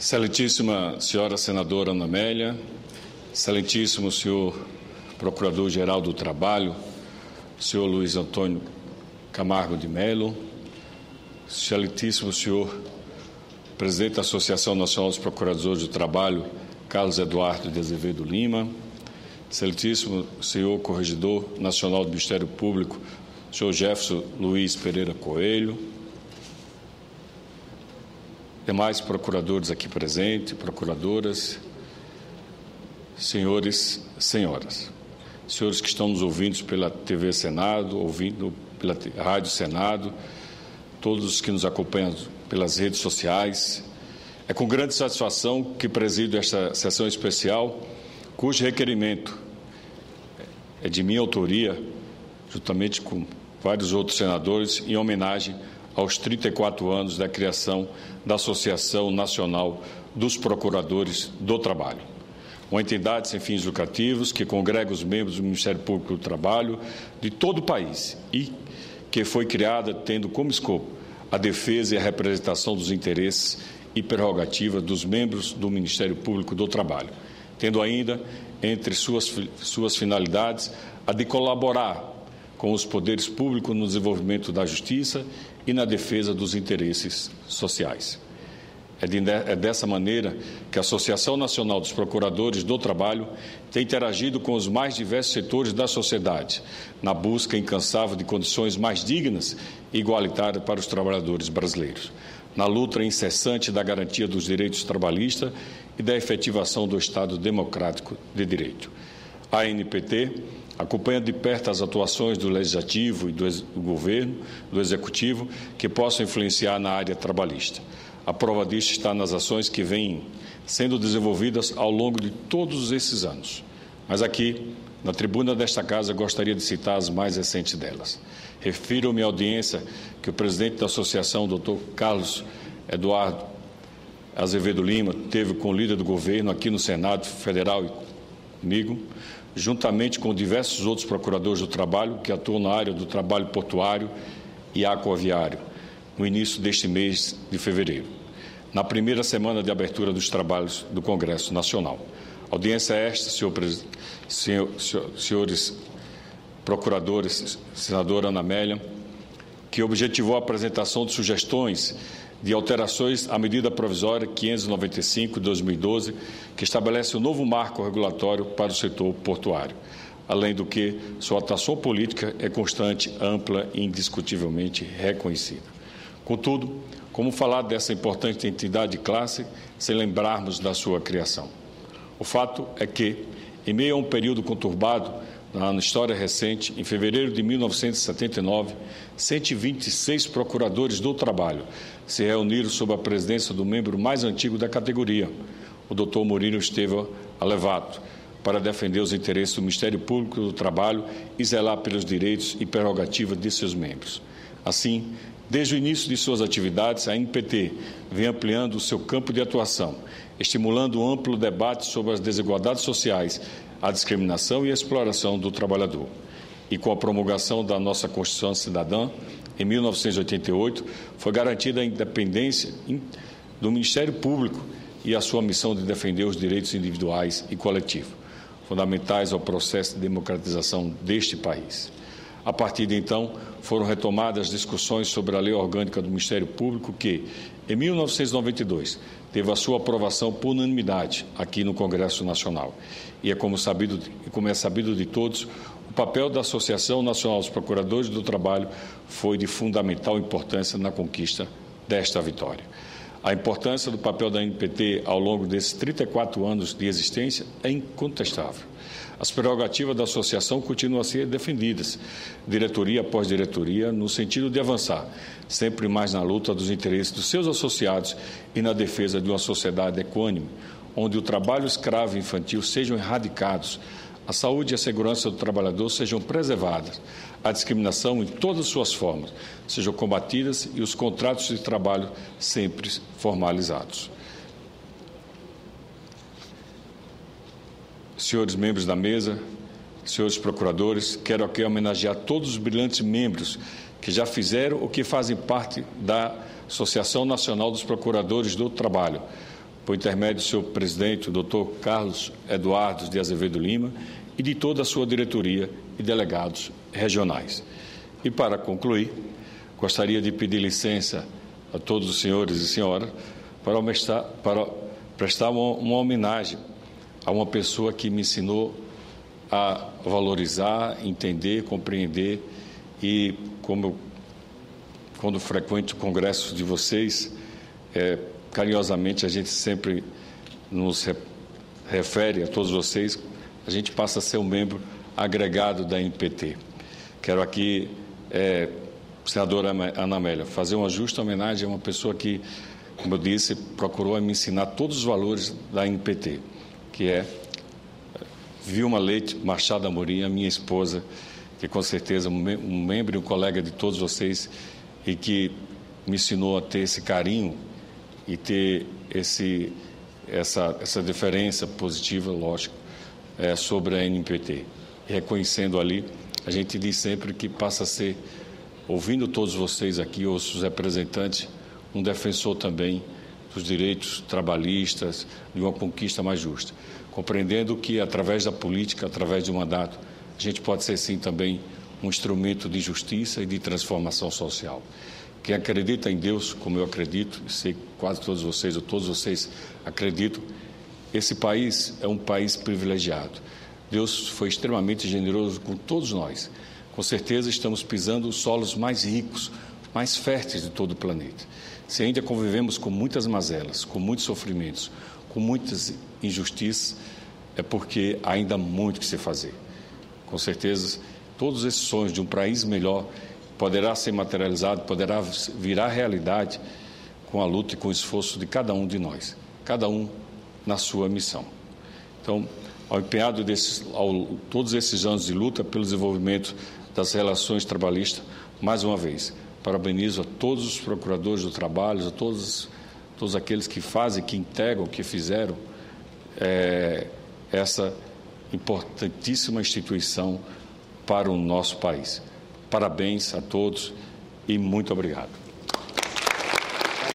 Excelentíssima senhora senadora Ana Amélia, excelentíssimo senhor Procurador-Geral do Trabalho, senhor Luiz Antônio Camargo de Mello, excelentíssimo senhor Presidente da Associação Nacional dos Procuradores do Trabalho, Carlos Eduardo de Azevedo Lima, excelentíssimo senhor Corregedor Nacional do Ministério Público, senhor Jefferson Luiz Pereira Coelho, demais procuradores aqui presentes, procuradoras, senhores, senhoras, senhores que estão nos ouvindo pela TV Senado, ouvindo pela Rádio Senado, todos os que nos acompanham pelas redes sociais. É com grande satisfação que presido esta sessão especial, cujo requerimento é de minha autoria, juntamente com vários outros senadores, em homenagem aos 34 anos da criação da Associação Nacional dos Procuradores do Trabalho, uma entidade sem fins lucrativos que congrega os membros do Ministério Público do Trabalho de todo o país e que foi criada tendo como escopo a defesa e a representação dos interesses e prerrogativas dos membros do Ministério Público do Trabalho, tendo ainda entre suas finalidades a de colaborar com os poderes públicos no desenvolvimento da justiça e na defesa dos interesses sociais. É dessa maneira que a Associação Nacional dos Procuradores do Trabalho tem interagido com os mais diversos setores da sociedade, na busca incansável de condições mais dignas e igualitárias para os trabalhadores brasileiros, na luta incessante da garantia dos direitos trabalhistas e da efetivação do Estado democrático de direito. A ANPT acompanha de perto as atuações do Legislativo e do Governo, do Executivo, que possam influenciar na área trabalhista. A prova disso está nas ações que vêm sendo desenvolvidas ao longo de todos esses anos. Mas aqui, na tribuna desta Casa, gostaria de citar as mais recentes delas. Refiro-me à audiência que o presidente da Associação, Dr. Carlos Eduardo Azevedo Lima, teve com o líder do governo aqui no Senado Federal e comigo, juntamente com diversos outros procuradores do trabalho que atuam na área do trabalho portuário e aquaviário, no início deste mês de fevereiro, na primeira semana de abertura dos trabalhos do Congresso Nacional. Audiência esta, senhores procuradores, senadora Ana Amélia, que objetivou a apresentação de sugestões de alterações à medida provisória 595 de 2012, que estabelece um novo marco regulatório para o setor portuário, além do que sua atuação política é constante, ampla e indiscutivelmente reconhecida. Contudo, como falar dessa importante entidade de classe sem lembrarmos da sua criação? O fato é que, em meio a um período conturbado na história recente, em fevereiro de 1979, 126 procuradores do trabalho se reuniram sob a presidência do membro mais antigo da categoria, o Dr. Murilo Estevão Alevato, para defender os interesses do Ministério Público do Trabalho e zelar pelos direitos e prerrogativas de seus membros. Assim, desde o início de suas atividades, a ANPT vem ampliando o seu campo de atuação, estimulando um amplo debate sobre as desigualdades sociais, a discriminação e a exploração do trabalhador. E com a promulgação da nossa Constituição Cidadã, em 1988, foi garantida a independência do Ministério Público e a sua missão de defender os direitos individuais e coletivos, fundamentais ao processo de democratização deste país. A partir de então, foram retomadas discussões sobre a Lei Orgânica do Ministério Público que, em 1992, teve a sua aprovação por unanimidade aqui no Congresso Nacional. E como é sabido de todos, o papel da Associação Nacional dos Procuradores do Trabalho foi de fundamental importância na conquista desta vitória. A importância do papel da ANPT ao longo desses 34 anos de existência é incontestável. As prerrogativas da associação continuam a ser defendidas, diretoria após diretoria, no sentido de avançar sempre mais na luta dos interesses dos seus associados e na defesa de uma sociedade equânime, onde o trabalho escravo e infantil sejam erradicados, a saúde e a segurança do trabalhador sejam preservadas, a discriminação em todas as suas formas sejam combatidas e os contratos de trabalho sempre formalizados. Senhores membros da mesa, senhores procuradores, quero aqui homenagear todos os brilhantes membros que já fizeram ou que fazem parte da Associação Nacional dos Procuradores do Trabalho, por intermédio do seu presidente, o Dr. Carlos Eduardo de Azevedo Lima, e de toda a sua diretoria e delegados regionais. E, para concluir, gostaria de pedir licença a todos os senhores e senhoras para prestar uma homenagem a uma pessoa que me ensinou a valorizar, entender, compreender e, quando frequento congressos de vocês, carinhosamente a gente sempre nos refere a todos vocês, a gente passa a ser um membro agregado da NPT. Quero aqui, senadora Ana Amélia, fazer uma justa homenagem a uma pessoa que, como eu disse, procurou me ensinar todos os valores da NPT, que é Vilma Leite Machado Amorim, a minha esposa, que com certeza um membro e um colega de todos vocês e que me ensinou a ter esse carinho e ter essa diferença positiva, lógico, sobre a NPT. E reconhecendo ali, a gente diz sempre que passa a ser, ouvindo todos vocês aqui, os representantes, um defensor também dos direitos trabalhistas, de uma conquista mais justa. Compreendendo que, através da política, através do mandato, a gente pode ser, sim, também um instrumento de justiça e de transformação social. Quem acredita em Deus, como eu acredito, e sei que quase todos vocês, ou todos vocês acreditam, esse país é um país privilegiado. Deus foi extremamente generoso com todos nós. Com certeza estamos pisando os solos mais ricos, mais férteis de todo o planeta. Se ainda convivemos com muitas mazelas, com muitos sofrimentos, com muitas injustiças, é porque ainda há muito que se fazer. Com certeza, todos esses sonhos de um país melhor poderá ser materializado, poderá virar realidade com a luta e com o esforço de cada um de nós, cada um na sua missão. Então, ao empenhado todos esses anos de luta pelo desenvolvimento das relações trabalhistas, mais uma vez, parabenizo a todos os procuradores do trabalho, a todos aqueles que fazem, que integram, que fizeram essa importantíssima instituição para o nosso país. Parabéns a todos e muito obrigado.